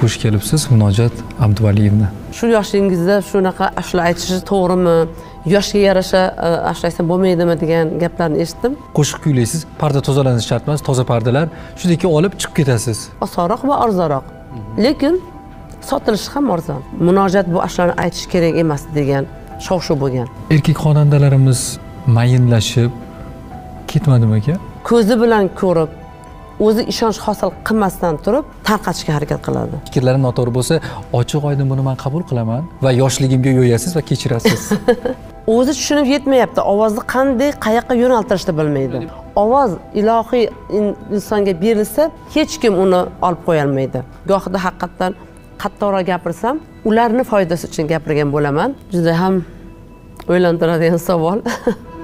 xush kelibsiz, Munojot Abduvaliyevna. Shu yoshingizda shunaqa ashula aytish to'g'rimi? Yoshga yarasha ashula aytsam bo'lmaydimi degan gaplarni eshitdim. Qo'shiq kuylaysiz, parda tozalanishi shart emas, toza pardalar, shuniki olib chiqib ketasiz. Osonroq va arzonroq. Lekin sotilishi ham arzon. Munojot bu ashulani aytish kerak emas degan shov-shuv bo'lgan. Erkak xonandalarimiz mayinlashib ketmadimi aka? Ko'zi bilan ko'rib, o'zi ishonch hosil qilmasdan turib tarqatishga harakat qiladi. Fikrlarim noto'g'ri bo'lsa, ochiq oydin buni men qabul qilaman va yoshligimga yo'yasiz va kechirasiz. O'zi tushunib yetmayapti, ovozni qanday, qayoqqa yo'naltirishni bilmaydi. Ovoz ilohiy insonga berilsa, hech kim uni olib qo'ya olmaydi. Gohida haqiqatan qattiqroq gapirsam, ularning foydasi uchun gapirgan bo'laman. Juda ham o'ylantiradigan savol.